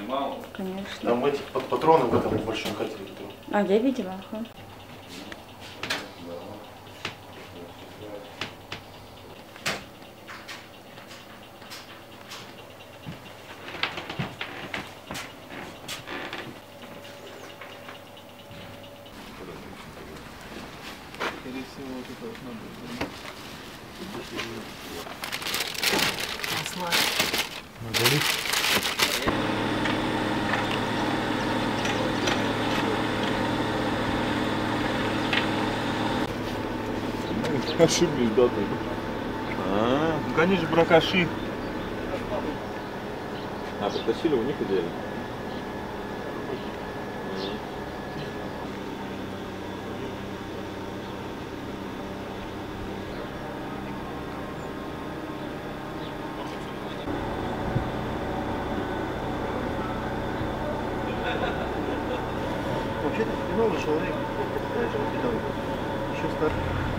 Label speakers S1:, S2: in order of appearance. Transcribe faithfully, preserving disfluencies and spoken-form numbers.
S1: Конечно.
S2: Там эти патроны в этом большом котле.
S1: А, я видела. Ага.
S3: Скорее всего, вот это вот надо.
S4: Ошиблись, да, ты? А, ну конечно, бракаши. А, притащили у них идеально.
S2: Вообще-то новый человек, еще старый.